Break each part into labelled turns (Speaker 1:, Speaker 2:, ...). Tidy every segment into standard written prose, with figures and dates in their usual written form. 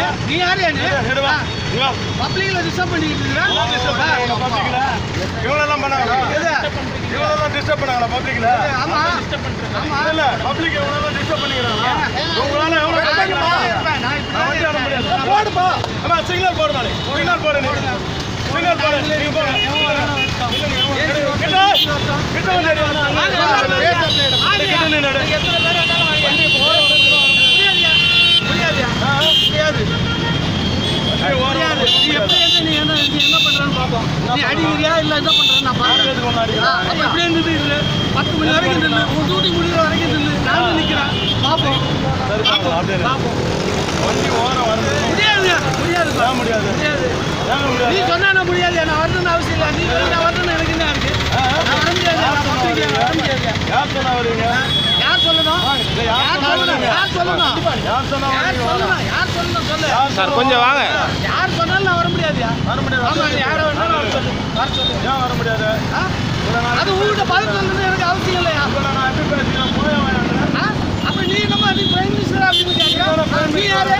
Speaker 1: நீ யாரு பப்ளிக்ல டிஸ்டர்ப் பண்ணிக்கிட்டு இருக்கா?
Speaker 2: இவங்களெல்லாம் பண்ணாங்களா? இவங்களெல்லாம் டிஸ்டர்ப் பண்ணாங்களா பப்ளிக்ல?
Speaker 1: ஆமா ஆமா
Speaker 2: இல்ல பப்ளிக் இவங்களெல்லாம் டிஸ்டர்ப் பண்ணிக்கிறாங்களா? உங்களால எவ்வளவு போடுப்பா. அம்மா சிக்னல் போடு நானே. சிக்னல் போடு நீ. சிக்னல் போடு. நீங்க போங்க. கிட்ட வந்து
Speaker 1: என்ன பண்றான்னு பாப்போம். நீ அடிக்கிறியா இல்ல என்ன பண்றேன்னு நான் பாக்குறேன். இப்படியே நின்று 10 மணி வரைக்கும் நின்று உன் டியூட்டி முடிகிற வரைக்கும் நின்று நான் நிக்கிறேன். பாப்போம்
Speaker 2: வண்டி ஓரம் வருது. முடியாது.
Speaker 1: நீ சொன்னா முடியாது. நான் வரணும்னு அவசியம் இல்லை. நீ நான் வரணும்னு எனக்கு என்ன இருக்கு? நான் வர முடியாது.
Speaker 2: யார் சொன்னா வரீங்க?
Speaker 1: யார் சொல்லணும்? சொல்லு
Speaker 3: சார் கொஞ்சம் வாங்க.
Speaker 1: யார் சொன்னாலும் நான் வர முடியாதுயா. யாரை வேணாலும்
Speaker 2: ஏன் வர முடியாது?
Speaker 1: அது உங்ககிட்ட பதில் சொல்லணும்னு எனக்கு அவசியம் இல்லையா? அப்ப நீ நம்ம பிரைம் மினிஸ்டர் அப்படின்னு கேட்கிறேன். நீ யாரு?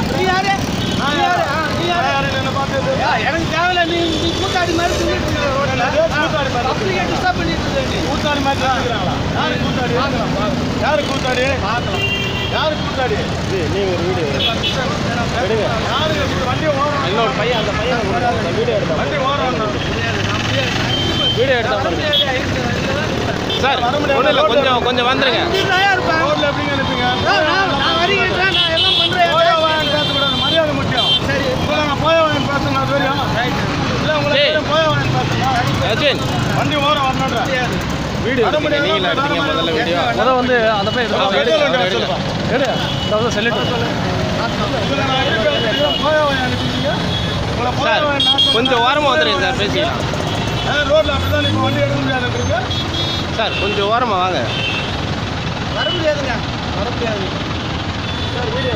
Speaker 1: எனக்கு தேவையில்ல. நீ கூத்தாடி மாதிரி சொல்லிட்டு ரோட்ல பப்ளிக்கை டிஸ்டர்ப் பண்ணிட்டு இருக்க.
Speaker 2: கூத்தாடி மாதிரி இருக்கிறாங்களா? யாரு கூத்தாடி? யாரு கூத்தாடி? நீ ஒரு வீடியோ எடுங்க. யாரு வண்டி ஓரம்?
Speaker 3: இன்னொரு பையன் அந்த பையன் வீடியோ எடுத்தா
Speaker 2: வண்டி ஓரம்
Speaker 3: வீடியோ எடுத்தா சார் ஒன்றும் இல்லை கொஞ்சம் வந்துருங்க.
Speaker 2: ரோட்ல எப்படிங்க நினைப்பீங்க?
Speaker 1: நான் வருகிறேன். நான் எல்லாம் பண்றேன்.
Speaker 2: பேசக்கூடாது. மரியாதை முக்கியம்.
Speaker 1: சரி
Speaker 2: உங்களை நான் போயவான் பேசுங்க தெரியும். இல்லை உங்களுக்கு போயவான் பேசுங்க. வண்டி ஓரம் வரணுன்ற
Speaker 3: வீடியோ நீங்களா எடுத்தீங்க முதல்ல வீடியோ
Speaker 4: வந்து அந்த பையன்
Speaker 3: சார் கொஞ்சம் ஓரமாக வந்துடுங்க சார் பேசிக்கலாம்.
Speaker 2: ரோட்ல அப்படிதான் இப்போ வண்டி எடுக்க முடியாதுன்றீங்க.
Speaker 3: சார் கொஞ்சம் ஓரமாக வாங்க.
Speaker 1: வர முடியாதுங்க. வர முடியாது.
Speaker 2: Sir video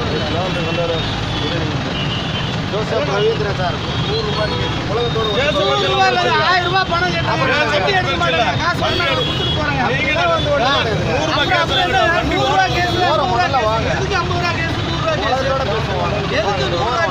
Speaker 2: Joseph Ravindran sir 100 ரூபாய் உலகத்தோடு
Speaker 1: 1000 ரூபாய் பணம் கேட்டாங்க. வண்டி எடுக்க மாட்டாங்க. காசு கொடுத்துட்டு போறாங்க.
Speaker 2: நீங்க வந்து 100 ரூபாய் கேஸ்
Speaker 1: எதுக்கு 50 ரூபாய் கேஸ்? 100 ரூபாய் கேஸ். எதுக்கு 100 ரூபாய் கேஸ்? 100 ரூபாய் கேஸ். எதுக்கு 100 ரூபாய்